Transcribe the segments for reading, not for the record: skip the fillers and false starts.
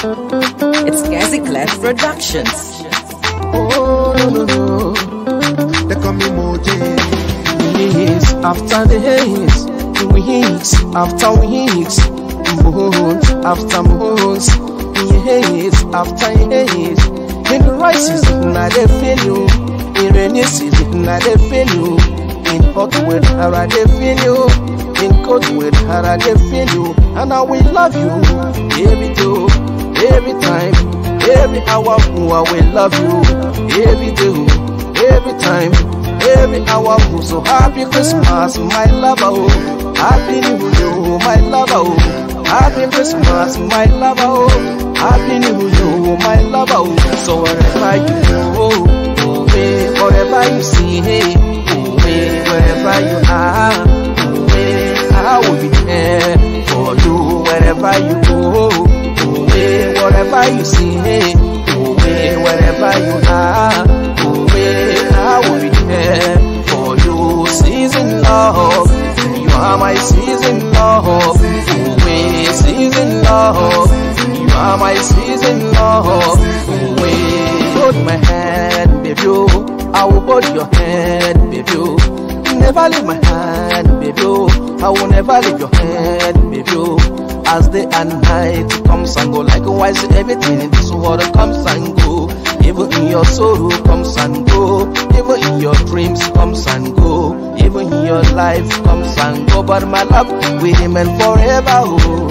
It's Gazi Clef Productions. Oh, no. They call me Mojay. Days after days, weeks after weeks, months after months, years after years. In the right season, I dey feel you. In rainy season, I dey feel you. In hot weather, I dey feel you. In cold weather, I dey feel you. And I will love you every day, every time, every hour. I will love you every day, every time, every hour. So happy Christmas, my lover. Oh, happy New Year, my lover. Oh, happy Christmas, my lover. Oh, happy New Year, my lover. Oh, so wherever you go, wherever you see, wherever you are, I will be there for you. Wherever you go, wherever you see, wherever you are, I will be there for you. Season love, you are my season love. Season love, you are my season love. Hold my hand, baby. I will hold your hand, baby. Never leave my hand, baby. I will never leave your hand, baby. As day and night comes and go, likewise everything in this world comes and go. Even in your sorrow comes and go. Even in your dreams comes and go. Even in your life comes and go. But my love will remain forever. Oh.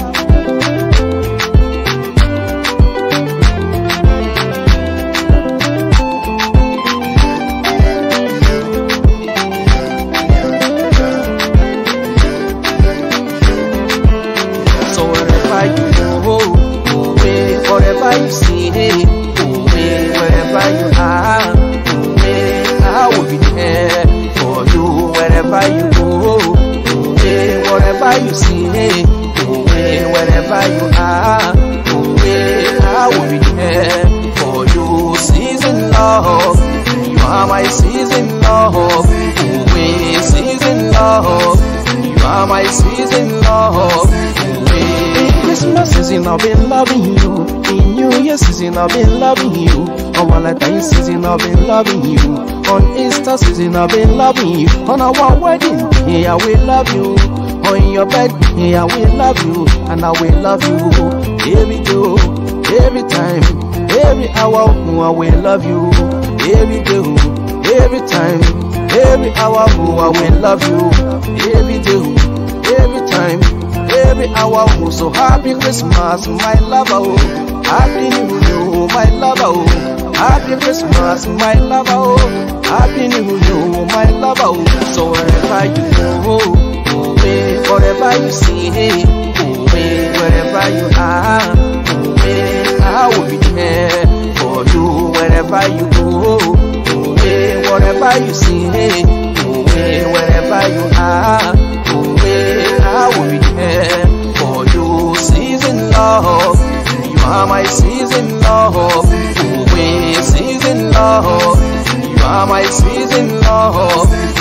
Wherever you see, wherever you are, I will be there for you. Wherever you go, wherever you see, wherever you are, I will be there for you. Season love, you are my season love. Season love, you are my season love. Christmas season, I've been loving you. In New Year season, I've been loving you. On Valentine's season, I've been loving you. On Easter season, I've been loving you. On our wedding day, I will love you. On your birthday, I will love you. And I will love you every day, every time, every hour. I will love you every day, every time, every hour. I will love you every day, every time, every hour. So happy Christmas, my lover. Oh, happy New Year, my lover. Oh, happy Christmas, my lover. Oh, happy New Year, my lover. Oh, so wherever you go, wherever you see, wherever you are, I will be there for you. Wherever you go, wherever you see, wherever you are, I will be there for you. Season love, you are my season love. Season love, you are my season love.